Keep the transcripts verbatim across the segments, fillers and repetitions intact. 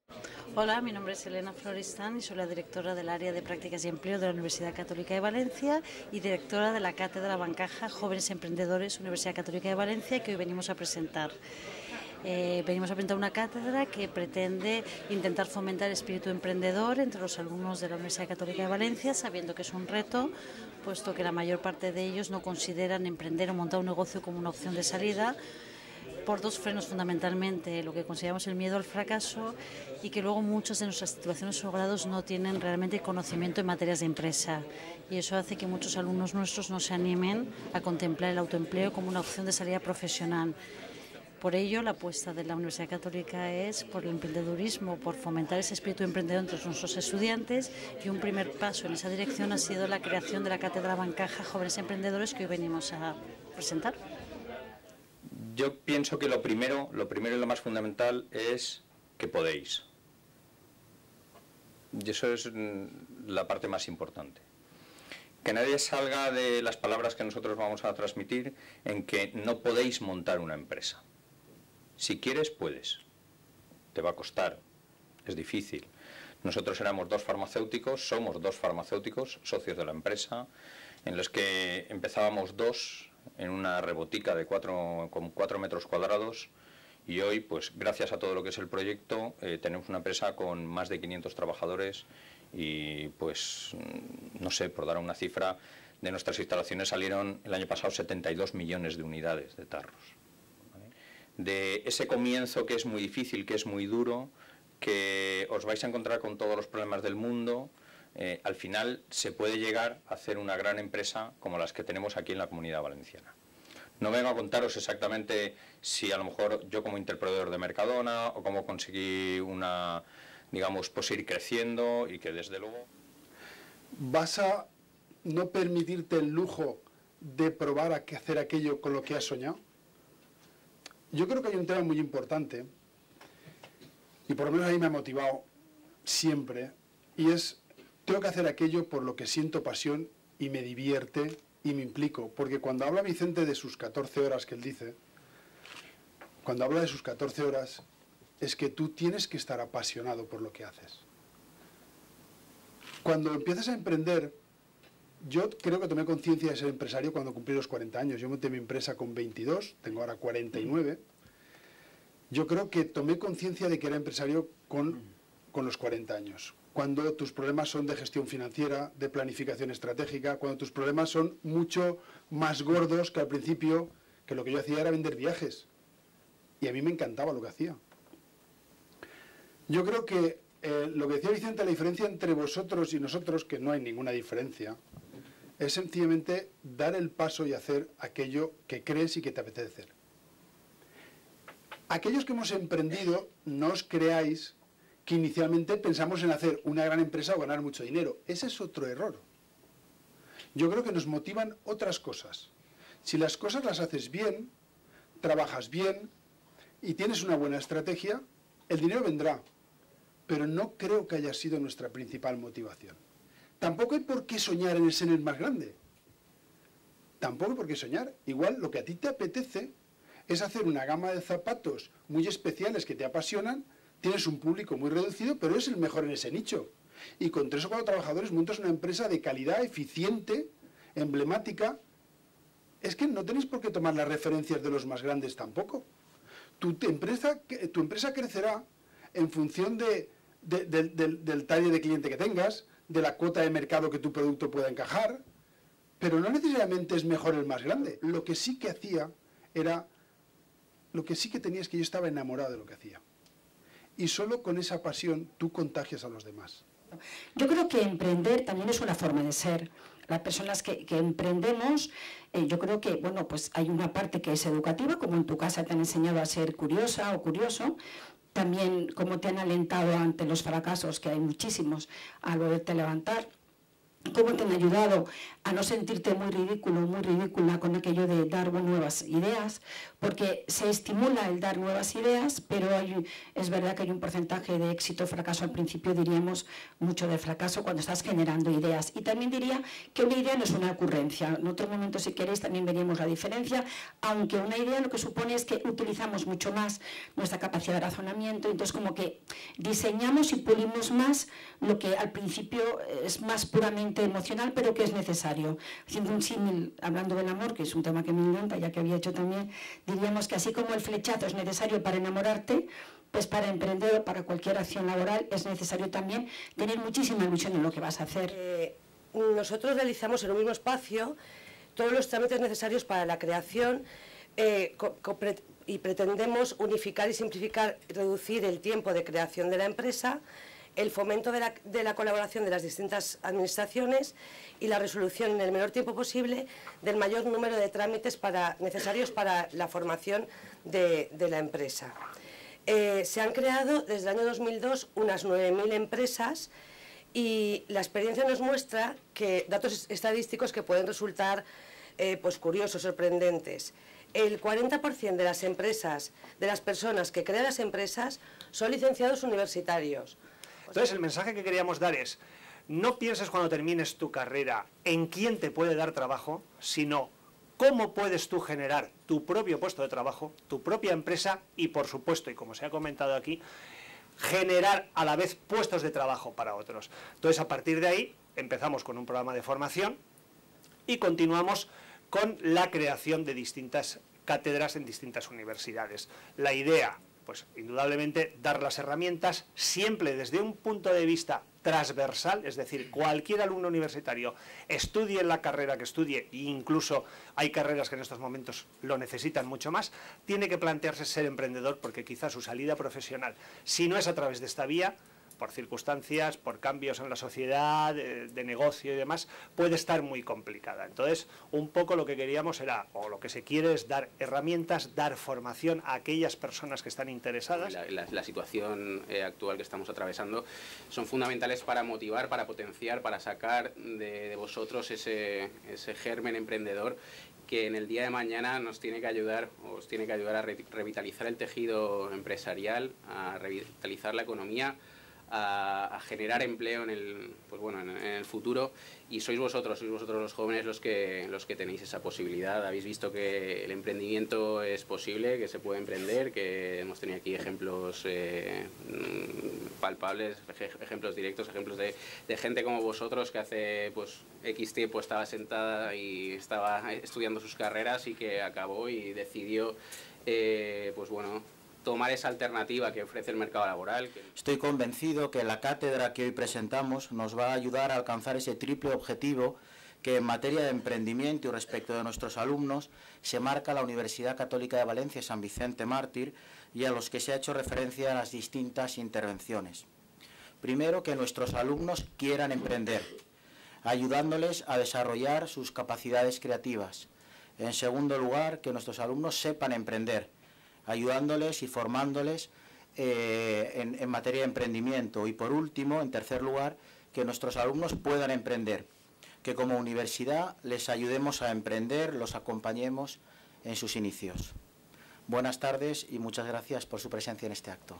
Hola, mi nombre es Elena Floristán y soy la directora del área de prácticas y empleo de la Universidad Católica de Valencia y directora de la Cátedra Bancaja Jóvenes Emprendedores Universidad Católica de Valencia, que hoy venimos a presentar. Eh, venimos a presentar una cátedra que pretende intentar fomentar el espíritu emprendedor entre los alumnos de la Universidad Católica de Valencia, sabiendo que es un reto, puesto que la mayor parte de ellos no consideran emprender o montar un negocio como una opción de salida, por dos frenos fundamentalmente: lo que consideramos el miedo al fracaso y que luego muchas de nuestras titulaciones o grados no tienen realmente conocimiento en materias de empresa, y eso hace que muchos alumnos nuestros no se animen a contemplar el autoempleo como una opción de salida profesional. Por ello, la apuesta de la Universidad Católica es por el emprendedurismo, por fomentar ese espíritu emprendedor entre nuestros estudiantes, y un primer paso en esa dirección ha sido la creación de la Cátedra Bancaja Jóvenes Emprendedores, que hoy venimos a presentar. Yo pienso que lo primero, lo primero y lo más fundamental es que podéis. Y eso es la parte más importante. Que nadie salga de las palabras que nosotros vamos a transmitir en que no podéis montar una empresa. Si quieres, puedes. Te va a costar. Es difícil. Nosotros éramos dos farmacéuticos, somos dos farmacéuticos, socios de la empresa, en los que empezábamos dos en una rebotica de cuatro, con cuatro metros cuadrados, y hoy, pues gracias a todo lo que es el proyecto, eh, tenemos una empresa con más de quinientos trabajadores y, pues, no sé, por dar una cifra, de nuestras instalaciones salieron el año pasado setenta y dos millones de unidades de tarros. ¿Vale? De ese comienzo que es muy difícil, que es muy duro, que os vais a encontrar con todos los problemas del mundo, Eh, al final se puede llegar a hacer una gran empresa como las que tenemos aquí en la Comunidad Valenciana. No vengo a contaros exactamente si a lo mejor yo como interproveedor de Mercadona o cómo conseguí una, digamos, pues ir creciendo, y que desde luego... ¿Vas a no permitirte el lujo de probar a hacer aquello con lo que has soñado? Yo creo que hay un tema muy importante, y por lo menos ahí me ha motivado siempre, y es: tengo que hacer aquello por lo que siento pasión y me divierte y me implico. Porque cuando habla Vicente de sus catorce horas que él dice, cuando habla de sus catorce horas, es que tú tienes que estar apasionado por lo que haces. Cuando empiezas a emprender, yo creo que tomé conciencia de ser empresario cuando cumplí los cuarenta años. Yo monté mi empresa con veintidós, tengo ahora cuarenta y nueve. Yo creo que tomé conciencia de que era empresario con, con los cuarenta años. Cuando tus problemas son de gestión financiera, de planificación estratégica, cuando tus problemas son mucho más gordos que al principio, que lo que yo hacía era vender viajes. Y a mí me encantaba lo que hacía. Yo creo que eh, lo que decía Vicente, la diferencia entre vosotros y nosotros, que no hay ninguna diferencia, es sencillamente dar el paso y hacer aquello que crees y que te apetece hacer. Aquellos que hemos emprendido, no os creáis que inicialmente pensamos en hacer una gran empresa o ganar mucho dinero. Ese es otro error. Yo creo que nos motivan otras cosas. Si las cosas las haces bien, trabajas bien y tienes una buena estrategia, el dinero vendrá. Pero no creo que haya sido nuestra principal motivación. Tampoco hay por qué soñar en el ser el más grande. Tampoco hay por qué soñar. Igual lo que a ti te apetece es hacer una gama de zapatos muy especiales que te apasionan. Tienes un público muy reducido, pero eres el mejor en ese nicho. Y con tres o cuatro trabajadores montas una empresa de calidad, eficiente, emblemática. Es que no tenéis por qué tomar las referencias de los más grandes tampoco. Tu empresa, tu empresa crecerá en función de, de, de, de, del talle de cliente que tengas, de la cuota de mercado que tu producto pueda encajar, pero no necesariamente es mejor el más grande. Lo que sí que hacía era... Lo que sí que tenía es que yo estaba enamorado de lo que hacía. Y solo con esa pasión tú contagias a los demás. Yo creo que emprender también es una forma de ser. Las personas que, que emprendemos, eh, yo creo que, bueno, pues hay una parte que es educativa, como en tu casa te han enseñado a ser curiosa o curioso. También como te han alentado ante los fracasos, que hay muchísimos, a volverte a levantar. cómo te han ayudado a no sentirte muy ridículo, muy ridícula con aquello de dar nuevas ideas, porque se estimula el dar nuevas ideas, pero hay, es verdad que hay un porcentaje de éxito o fracaso. Al principio diríamos mucho de fracaso cuando estás generando ideas. Y también diría que una idea no es una ocurrencia. En otro momento, si queréis, también veríamos la diferencia, aunque una idea lo que supone es que utilizamos mucho más nuestra capacidad de razonamiento, entonces como que diseñamos y pulimos más lo que al principio es más puramente emocional, pero que es necesario. Haciendo un símil, hablando del amor, que es un tema que me encanta, ya que había hecho también, diríamos que así como el flechazo es necesario para enamorarte, pues para emprender o para cualquier acción laboral es necesario también tener muchísima ilusión en lo que vas a hacer. Eh, nosotros realizamos en un mismo espacio todos los trámites necesarios para la creación eh, y pretendemos unificar y simplificar, reducir el tiempo de creación de la empresa, el fomento de la, de la colaboración de las distintas administraciones y la resolución en el menor tiempo posible del mayor número de trámites para, necesarios para la formación de, de la empresa. Eh, se han creado desde el año dos mil dos unas nueve mil empresas y la experiencia nos muestra que datos estadísticos que pueden resultar eh, pues curiosos, sorprendentes. El cuarenta por ciento de las empresas, de las personas que crean las empresas, son licenciados universitarios. Entonces, el mensaje que queríamos dar es, no pienses cuando termines tu carrera en quién te puede dar trabajo, sino cómo puedes tú generar tu propio puesto de trabajo, tu propia empresa y, por supuesto, y como se ha comentado aquí, generar a la vez puestos de trabajo para otros. Entonces, a partir de ahí, empezamos con un programa de formación y continuamos con la creación de distintas cátedras en distintas universidades. La idea, pues indudablemente, dar las herramientas siempre desde un punto de vista transversal, es decir, cualquier alumno universitario estudie la carrera que estudie, e incluso hay carreras que en estos momentos lo necesitan mucho más, tiene que plantearse ser emprendedor porque quizás su salida profesional, si no es a través de esta vía, por circunstancias, por cambios en la sociedad, de, de negocio y demás, puede estar muy complicada. Entonces, un poco lo que queríamos era, o lo que se quiere es dar herramientas, dar formación a aquellas personas que están interesadas. La, la, la situación eh, actual que estamos atravesando son fundamentales para motivar, para potenciar, para sacar de, de vosotros ese, ese germen emprendedor que en el día de mañana nos tiene que ayudar, os tiene que ayudar a re, revitalizar el tejido empresarial, a revitalizar la economía, A, a generar empleo en el, pues bueno, en, en el futuro, y sois vosotros, sois vosotros los jóvenes los que, los que tenéis esa posibilidad. Habéis visto que el emprendimiento es posible, que se puede emprender, que hemos tenido aquí ejemplos eh, palpables, ejemplos directos, ejemplos de, de gente como vosotros que hace pues X tiempo estaba sentada y estaba estudiando sus carreras y que acabó y decidió eh, pues bueno, tomar esa alternativa que ofrece el mercado laboral. Estoy convencido que la cátedra que hoy presentamos nos va a ayudar a alcanzar ese triple objetivo que en materia de emprendimiento y respecto de nuestros alumnos se marca la Universidad Católica de Valencia y San Vicente Mártir y a los que se ha hecho referencia en las distintas intervenciones. Primero, que nuestros alumnos quieran emprender, ayudándoles a desarrollar sus capacidades creativas. En segundo lugar, que nuestros alumnos sepan emprender, ayudándoles y formándoles eh, en, en materia de emprendimiento. Y por último, en tercer lugar, que nuestros alumnos puedan emprender, que como universidad les ayudemos a emprender, los acompañemos en sus inicios. Buenas tardes y muchas gracias por su presencia en este acto.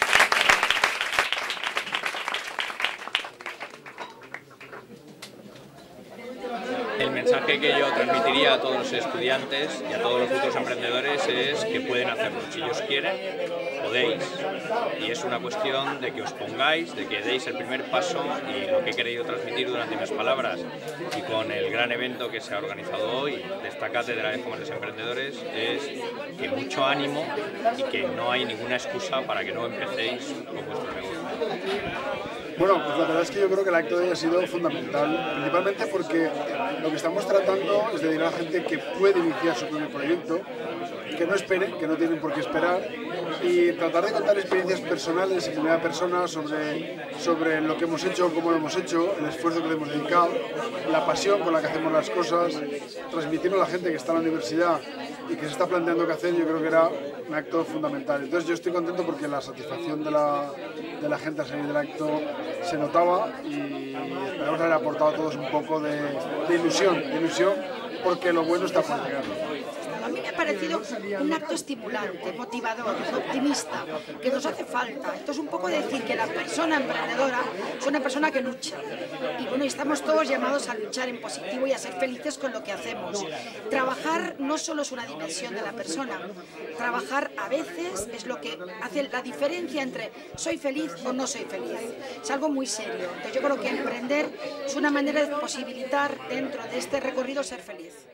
El mensaje que yo transmitiría a todos los estudiantes y a todos los futuros emprendedores es que pueden hacerlo. Si ellos quieren, podéis. Y es una cuestión de que os pongáis, de que deis el primer paso, y lo que he querido transmitir durante mis palabras y con el gran evento que se ha organizado hoy de esta cátedra de jóvenes emprendedores es que mucho ánimo y que no hay ninguna excusa para que no empecéis con vuestro negocio. Bueno, pues la verdad es que yo creo que el acto de hoy ha sido fundamental, principalmente porque lo que estamos tratando es de decir a la gente que puede iniciar su propio proyecto, que no espere, que no tienen por qué esperar, y tratar de contar experiencias personales en primera persona sobre, sobre lo que hemos hecho, cómo lo hemos hecho, el esfuerzo que le hemos dedicado, la pasión con la que hacemos las cosas, transmitirlo a la gente que está en la universidad y que se está planteando qué hacer, yo creo que era un acto fundamental. Entonces yo estoy contento porque la satisfacción de la, de la gente al salir del acto se notaba y esperamos haber aportado a todos un poco de, de ilusión, de ilusión porque lo bueno está por llegar. A mí me ha parecido un acto estimulante, motivador, optimista, que nos hace falta. Esto es un poco decir que la persona emprendedora es una persona que lucha. Y bueno, estamos todos llamados a luchar en positivo y a ser felices con lo que hacemos. Trabajar no solo es una dimensión de la persona, trabajar a veces es lo que hace la diferencia entre soy feliz o no soy feliz. Es algo muy serio. Entonces yo creo que emprender es una manera de posibilitar dentro de este recorrido ser feliz.